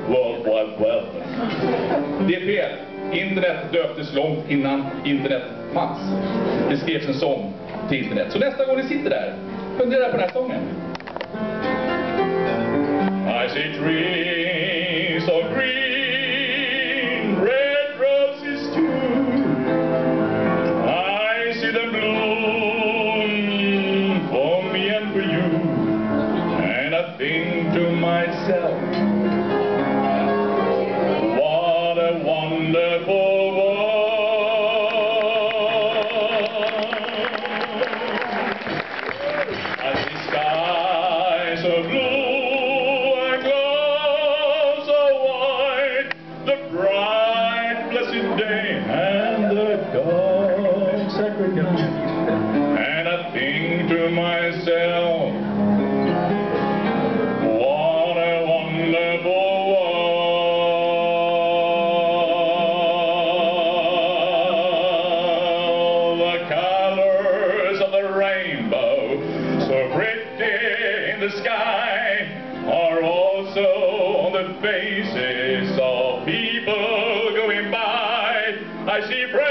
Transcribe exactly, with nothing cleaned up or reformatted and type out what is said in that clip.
World Wide Web. Det är fel. Internet döptes långt innan internet fanns. Det skrevs en sång till internet. Så nästa gång ni sitter där, fundera på den här sången. I see trees of green, red roses too. I see them bloom for me and for you. And I think to myself, what a wonderful world. I see skies so blue, the bright, blessed day, and the dark, sacred night. And I think to myself, what a wonderful world. The colors of the rainbow, so pretty in the sky, are also on the faces of people going by. I see